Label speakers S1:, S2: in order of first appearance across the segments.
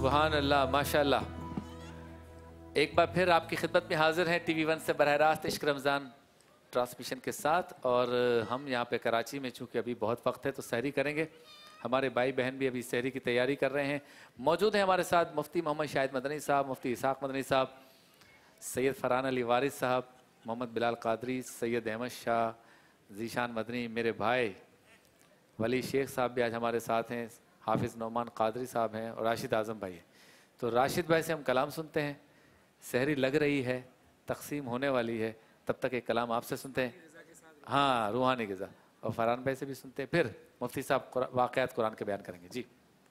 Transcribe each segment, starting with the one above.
S1: सुभान अल्लाह, माशाअल्लाह। एक बार फिर आपकी खिदमत में हाजिर हैं टीवी 1 से बरह रास्त इश्क रमज़ान ट्रांसमिशन के साथ। और हम यहाँ पे कराची में चूँकि अभी बहुत वक्त है तो सहरी करेंगे। हमारे भाई बहन भी अभी सहरी की तैयारी कर रहे हैं। मौजूद हैं हमारे साथ मुफ्ती मोहम्मद शाहिद मदनी साहब, मुफ्ती इसाक मदनी साहब, सैयद फरहान अली वारिस साहब, मोहम्मद बिलाल कादरी, सैयद अहमद शाह, जीशान मदनी, मेरे भाई वली शेख साहब भी आज हमारे साथ हैं, हाफिज़ नौमान कादरी साहब हैं और राशिद आज़म भाई हैं। तो राशिद भाई से हम कलाम सुनते हैं। सहरी लग रही है, तकसीम होने वाली है, तब तक एक कलाम आपसे सुनते हैं। हाँ, रूहानी ग़िज़ा। और फरहान भाई से भी सुनते हैं, फिर मुफ्ती साहब वाक़यात कुरान के बयान करेंगे। जी।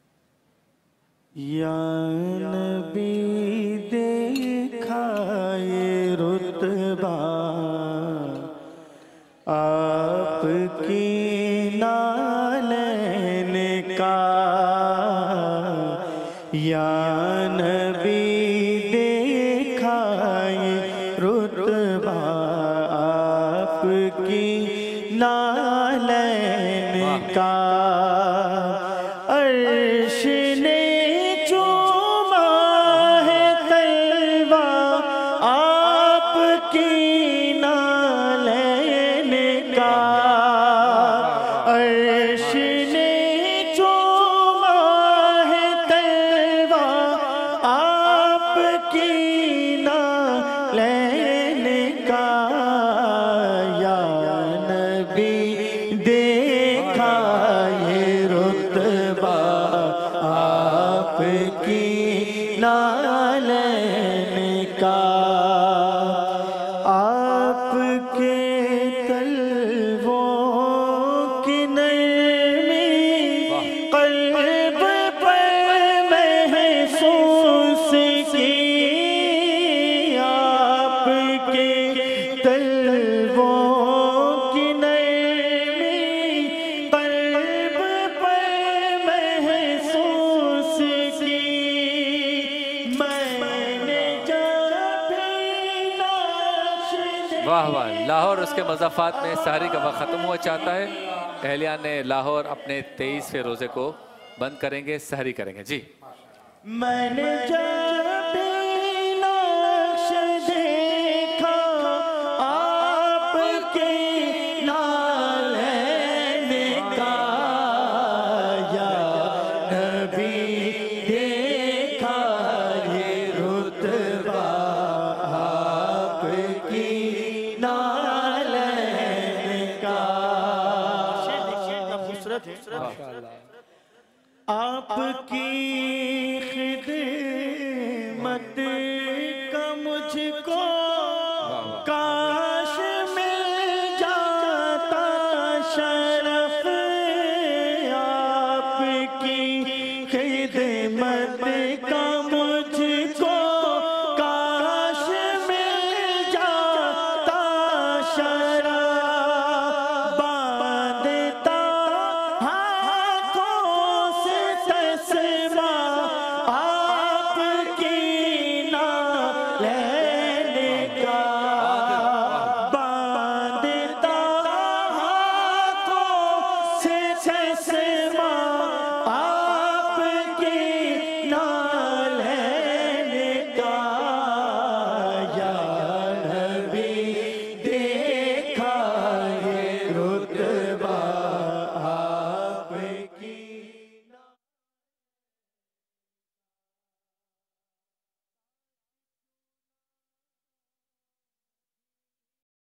S2: या नबी देखा ये रुतबा आपकी नालैन का, या नबी देखा ये रुतबा आपकी नालैन का। अर्श ने चूमा है तलवा आपकी नालैन का। अर्श ने चूमा है तलवा आपकी नालैन का। या नबी देखा ये रुतबा आपकी नालैन का। आपके तलवों की नरमी क़ल्ब पर महसूस की। आपके तलवों की नरमी क़ल्ब पर महसूस की। मैंने जब
S1: वाह वाह। लाहौर उसके मज़ाफ़ात में सहरी का वक्त ख़त्म हुआ चाहता है। अहलियान लाहौर अपने 23वें रोज़े को बंद करेंगे, सहरी करेंगे। जी।
S2: मैंने जब नक्श देखा आपके नालैन का। या नबी देखा ये रुतबा आपकी नालैन का। खूबसूरत है। आपकी खिदमत का मुझको काश मिल जाता शरफ। आपकी खिदमत का मुझको काश मिल जाता शरफ। बांधता हाथों से तस्मा आपकी नालैन का। बांधता हाथों से तस्मा